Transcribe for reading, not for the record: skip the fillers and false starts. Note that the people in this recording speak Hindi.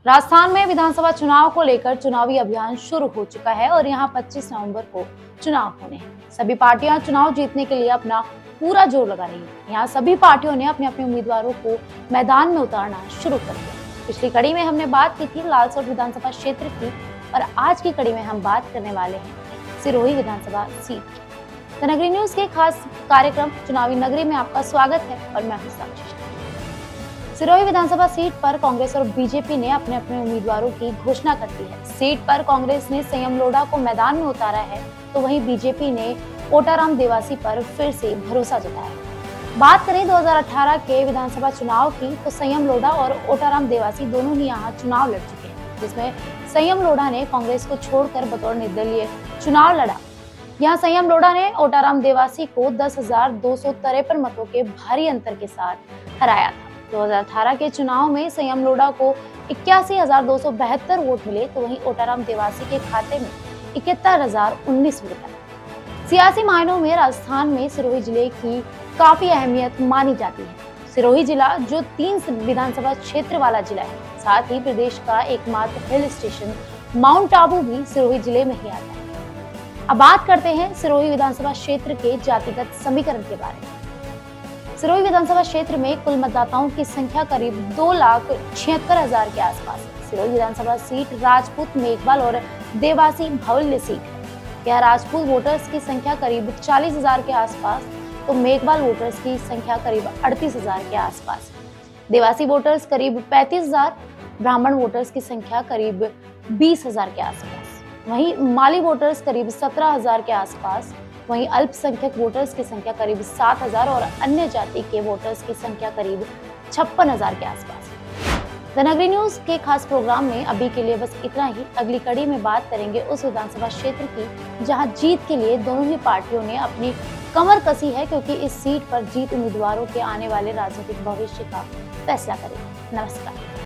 राजस्थान में विधानसभा चुनाव को लेकर चुनावी अभियान शुरू हो चुका है और यहां 25 नवंबर को चुनाव होने हैं। सभी पार्टियां चुनाव जीतने के लिए अपना पूरा जोर लगा रही हैं। यहां सभी पार्टियों ने अपने अपने उम्मीदवारों को मैदान में उतारना शुरू कर दिया। पिछली कड़ी में हमने बात की थी लालसोट विधानसभा क्षेत्र की और आज की कड़ी में हम बात करने वाले हैं सिरोही विधानसभा सीट की। द नगरी न्यूज के खास कार्यक्रम चुनावी नगरी में आपका स्वागत है और मैं हूं साक्षी। सिरोही विधानसभा सीट पर कांग्रेस और बीजेपी ने अपने अपने उम्मीदवारों की घोषणा कर दी है। सीट पर कांग्रेस ने संयम लोढ़ा को मैदान में उतारा है, तो वहीं बीजेपी ने ओटाराम देवासी पर फिर से भरोसा जताया। बात करें 2018 के विधानसभा चुनाव की, तो संयम लोढ़ा और ओटाराम देवासी दोनों ही यहाँ चुनाव लड़ चुके हैं, जिसमें संयम लोढ़ा ने कांग्रेस को छोड़कर बतौर निर्दलीय चुनाव लड़ा। यहाँ संयम लोढ़ा ने ओटाराम देवासी को 10,253 मतों के भारी अंतर के साथ हराया था। 2018 के चुनाव में संयम लोढ़ा को 81,272 वोट मिले, तो वहीं ओटाराम देवासी के खाते में 71,019 वोट आए। सियासी मायनों में राजस्थान में सिरोही जिले की काफी अहमियत मानी जाती है। सिरोही जिला जो 3 विधानसभा क्षेत्र वाला जिला है, साथ ही प्रदेश का एकमात्र हिल स्टेशन माउंट आबू भी सिरोही जिले में ही आता है। अब बात करते हैं सिरोही विधानसभा क्षेत्र के जातिगत समीकरण के बारे में। सिरोही विधानसभा क्षेत्र में कुल मतदाताओं की संख्या करीब 2,76,000 के आसपास है। सिरोही विधानसभा सीट राजपूत, मेघवाल और देवासी भवल्य सीट है। यह राजपूत वोटर्स की संख्या करीब 40,000 के आसपास, तो मेघवाल वोटर्स की संख्या करीब 38,000 के आसपास है। देवासी वोटर्स करीब 35,000, ब्राह्मण वोटर्स की संख्या करीब 20,000 के आसपास, वहीं माली वोटर्स करीब 17,000 के आसपास, वहीं अल्पसंख्यक वोटर्स की संख्या करीब 7,000 और अन्य जाति के वोटर्स की संख्या करीब 56,000 के आसपास है। द नगरी न्यूज के खास प्रोग्राम में अभी के लिए बस इतना ही। अगली कड़ी में बात करेंगे उस विधानसभा क्षेत्र की जहां जीत के लिए दोनों ही पार्टियों ने अपनी कमर कसी है, क्योंकि इस सीट पर जीत उम्मीदवारों के आने वाले राजनीतिक भविष्य का फैसला करेगी। नमस्कार।